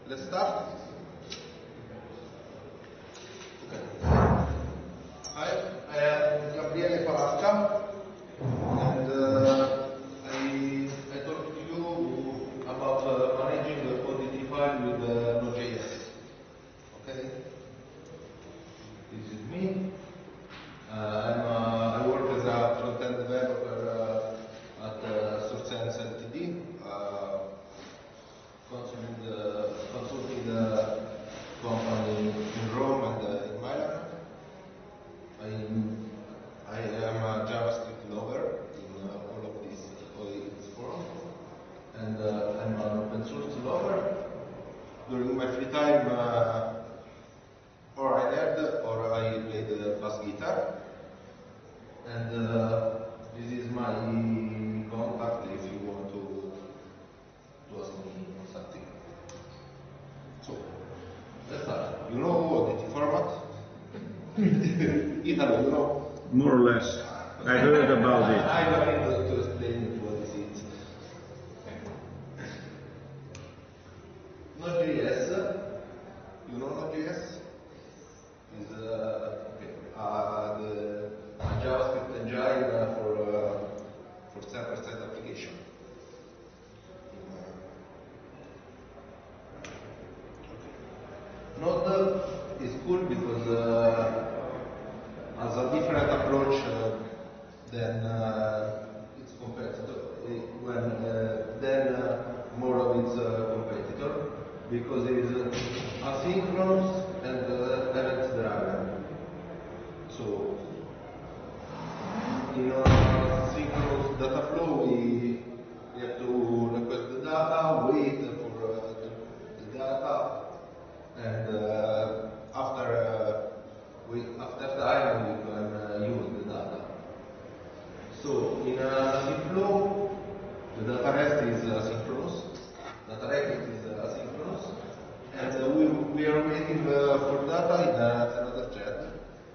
let's start. Okay. Hi, I am Gabriele Palasca, and I talk to you about managing the quantity file with Node.js. Okay. This is me. I work as a front-end developer at SourceSense Ltd. Consulting the company in Rome and in Milan. I am a JavaScript lover in all of this forum, and I'm an open source lover. During my free time, or I nerd or I play the bass guitar, and this is my contact if you want to ask me something. So, let's start. You know ODT format? Italo, you know? More or less. I heard about it. I don't need to explain what is it. Node.js, you know Node.js? Is the JavaScript engine for server-side application. Node is cool because has a different approach than its competitor, than more of its competitor, because it is asynchronous and event-driven. So, in a synchronous data flow, we have to request the data, wait for the data, and after time we can use the data. So in a async flow, the data rest is asynchronous, data request is asynchronous, and we are waiting for data in another thread,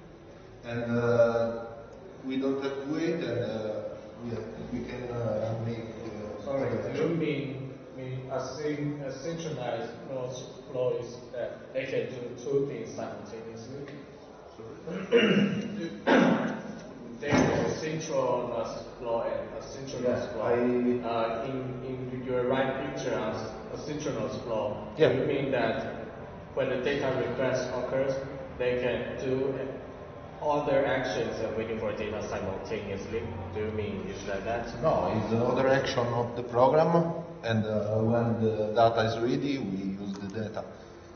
and we don't have to wait, and we can make. Sorry, do you mean asynchronous flow is that they can do two things simultaneously? There is a synchronous flow and asynchronous flow. In your right picture as asynchronous flow, do you mean that when the data request occurs, they can do other actions and waiting for data simultaneously? Do you mean use like that? No, it's the other action of the program, and when the data is ready, we use the data.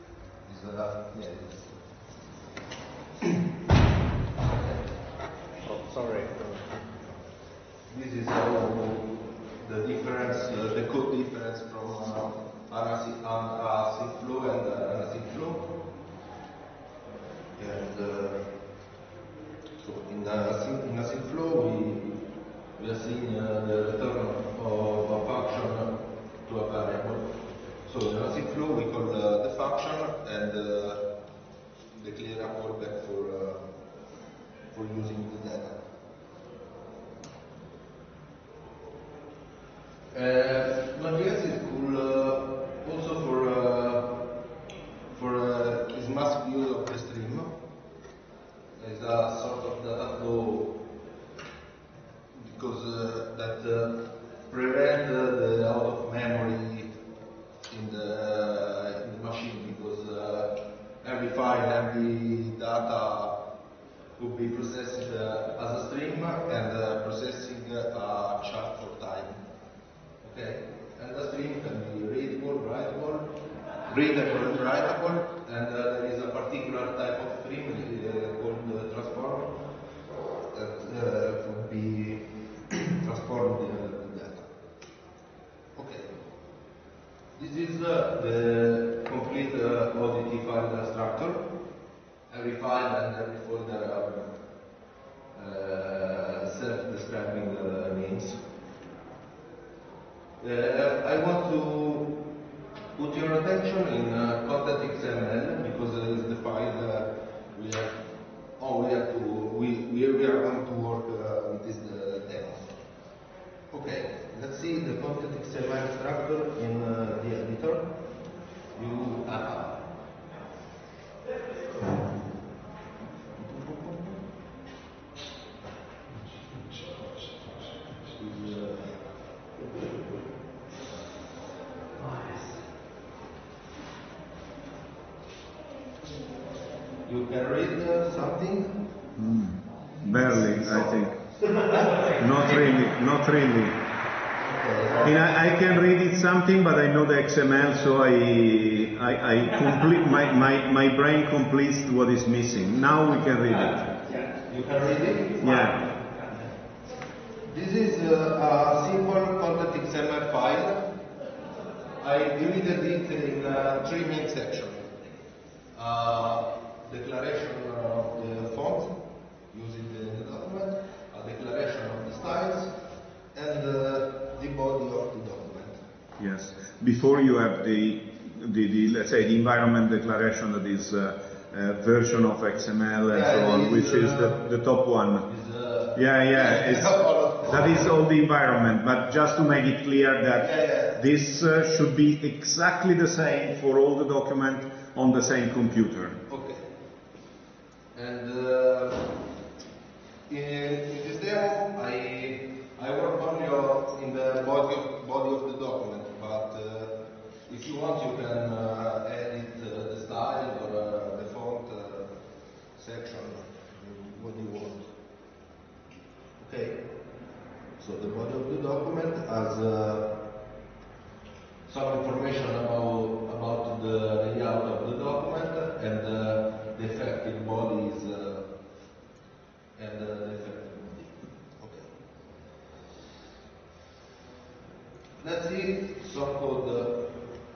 Oh, sorry. This is the difference, the code difference from an async flow and an async flow. And so in async flow, we assign the return of a function to a variable. So in async flow, we call the function and declare a callback for using the data. Node.js is cool also for its massive use of the stream. It's a sort of data flow because that prevent the out of memory in the machine, because every file, every data could be processed as a stream and processing a chart for time. Okay, and the stream can be readable, writable, and writable, and there is a particular type of stream called transform that could be transformed the data. Okay, this is the complete ODT file structure. Every file and every folder have self-describing names. I want to put your attention in content.xml because it is the file we have. We are going to work with this demo. Okay, let's see the content.xml structure in the editor. You You can read something? Barely, I think. Not really, not really. I mean, I can read it something, but I know the XML, so I complete, my brain completes what is missing. Now we can read it. You can read it? Yeah. This is a simple content XML file. I divided it in three main sections. Declaration of the font, using the document, a declaration of the styles, and the body of the document. Yes. Before you have the let's say the environment declaration, that is version of XML and so on, which is the top one. That is all the environment, but just to make it clear that this should be exactly the same for all the document on the same computer. Okay. And in this demo, I work only in the body of the document, but if you want, you can edit the style or the font section, what you want. Okay. So the body of the document has some information about the layout of the document and the effective bodies and the effective body. Okay. Let's see some code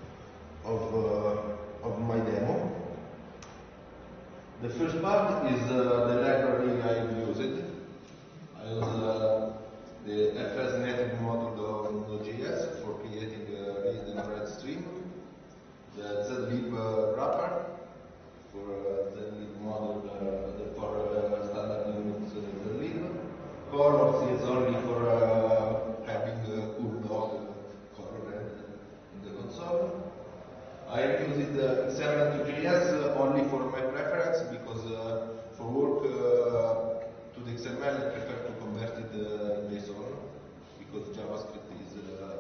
of my demo. The first part is the library I used. I use the FS native module of Node.js for creating a read and write stream, the zlib wrapper for the zlib module for standard Linux zlib, colors is only for having a cool dot color in the console. I use the XML2JS only for my preference because for work to the XML I prefer to convert it in JSON because JavaScript is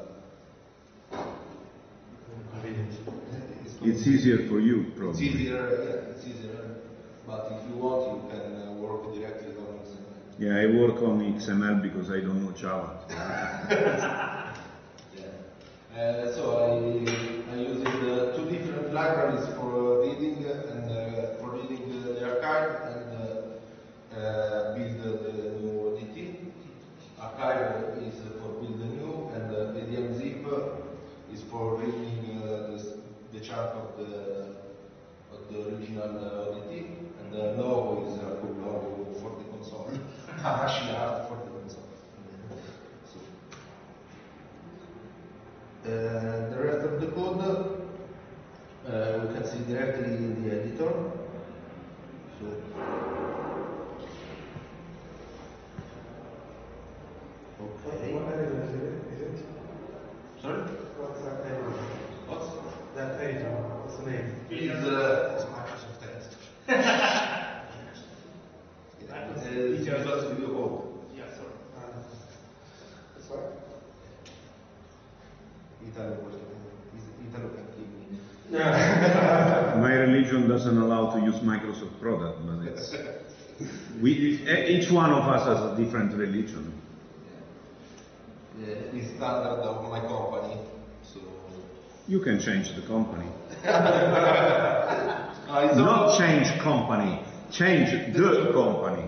It's easier for you, probably. It's easier, but if you want, you can work directly on XML. Yeah, I work on XML because I don't know Java. So I use two different libraries for reading and for reading the archive and build the new ODT. Archive is for build the new, and ADM-zip is for reading the chunk of the original ODT, and the logo is a cool logo for the console. Actually, art for the console. The rest of the code we can see directly in the editor. So, okay. What editor is it? Sorry? What's that page? What's That page, what's the name? it's Microsoft Edge. Visual Studio Code. Yeah, sorry. That's right. Italo can give me. My religion doesn't allow to use Microsoft product, but it's each one of us has a different religion. It's standard of my company, so. You can change the company. It's Not change company, change the company.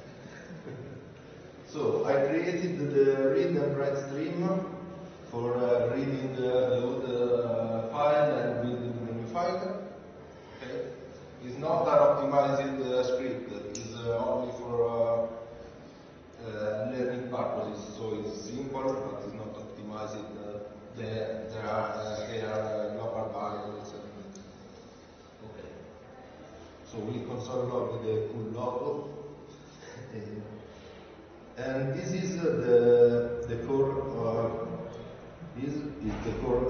So I created the read and write stream for reading the old file and building the new file. Okay. It's not an optimized script. It's only for learning purposes. So it's simple, but it's not optimized. There are local variables. Okay. So we console log the cool logo. And this is the core. This is the core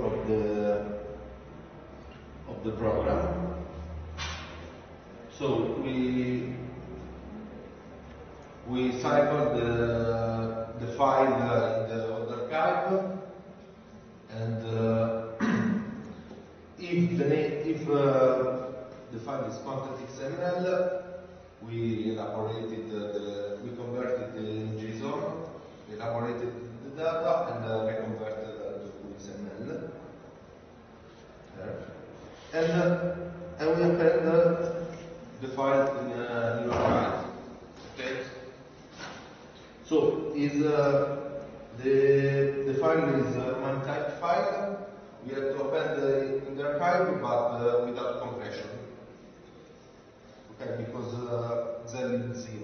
of the program. So we cycle the file in the old archive, and if the file is content.xml. We elaborated we converted in JSON, elaborated the data, and reconverted to XML. And we append the file in new archive. Okay. So the file is a man-typed file. We have to append in the archive, but without compression. Okay, because Z is 0.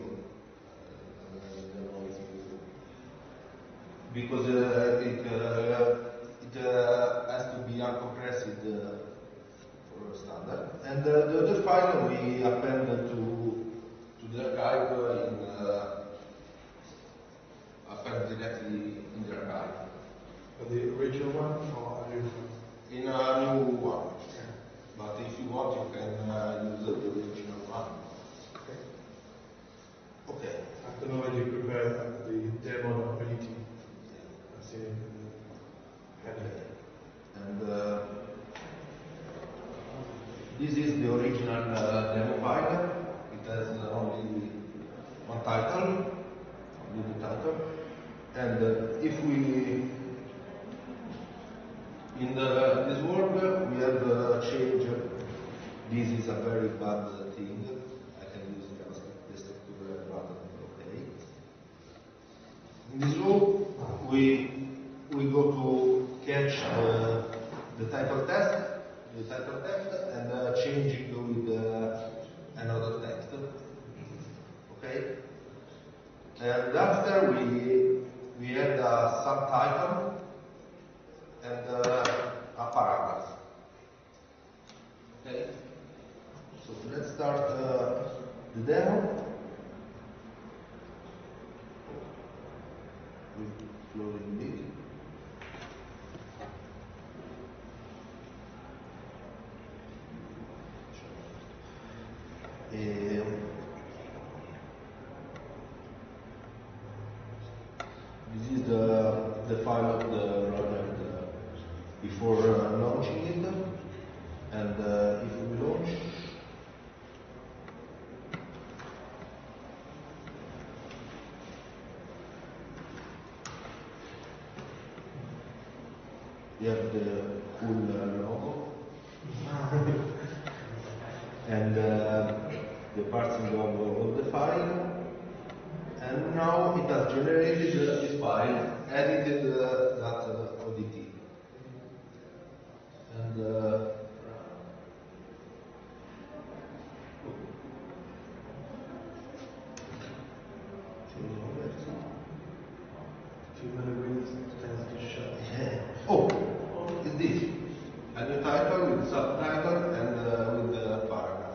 Because it has to be uncompressed for standard. And the other file we append to the archive append directly in the archive. The original one or a new one? In a new one. Yeah. But if you want, you can use the original one. Okay. Okay. I don't know when you prepare the demo ability. I've seen it in the header. And this is the original demo file. It has only one title, only the title. And if we in this work we have changed. This is a very bad thing. I can use JavaScript destructure rather than okay. In this row we go to catch the title text, and change it with another text. Okay. And after we add a subtitle and a paragraph. Okay. So let's start the demo. With loading bit. This is the file of the project before launching it, and if we launch, we have the cool logo and the parsing of the file. And now it has generated this file, edited that ODT. And oh, is this a new title with subtitle and with the paragraph?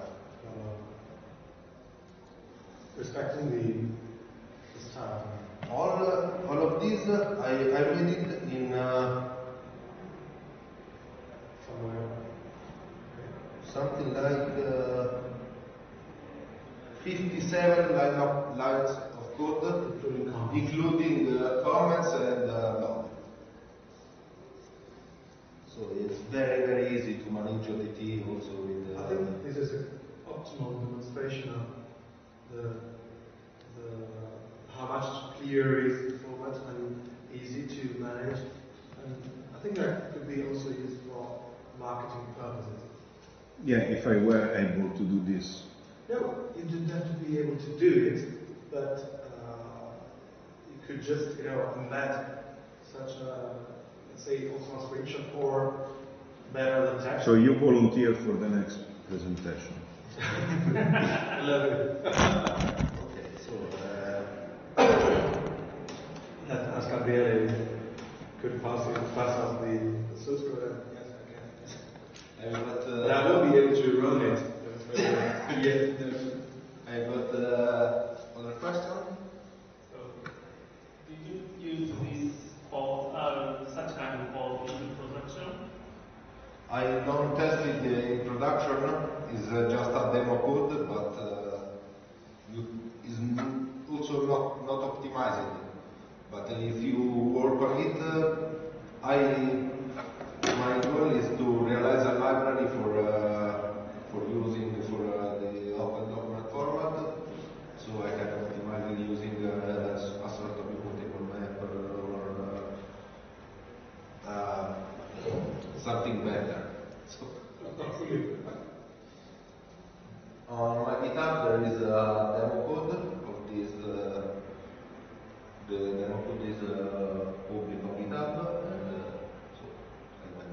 Respecting the style. All of these I read it in Somewhere. something like 57 lines of code, including comments and log. So it's very, very easy to manage ODT also with. I think this is an optimal demonstration of the how much clearer is the format and easy to manage. And I think that could be also used for marketing purposes. Yeah, if I were able to do this. No, you didn't have to be able to do it, but you could just, embed such a, let's say, also a screenshot or better the text. So you volunteer for the next presentation. Love it. Okay, so Let us Gabriele could pass us the source code. Yes, I can. But I will be able to run it. yes, I got other question. So, did you use this for such kind of code in production? I don't test it in production. It's just a demo code, but is also not optimized. But if you work on it, my goal is to realize a library for use something better. So, on my GitHub there is a demo code of this. The demo code is public on GitHub, and so I went.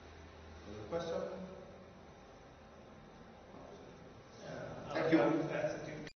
Other question? Thank you.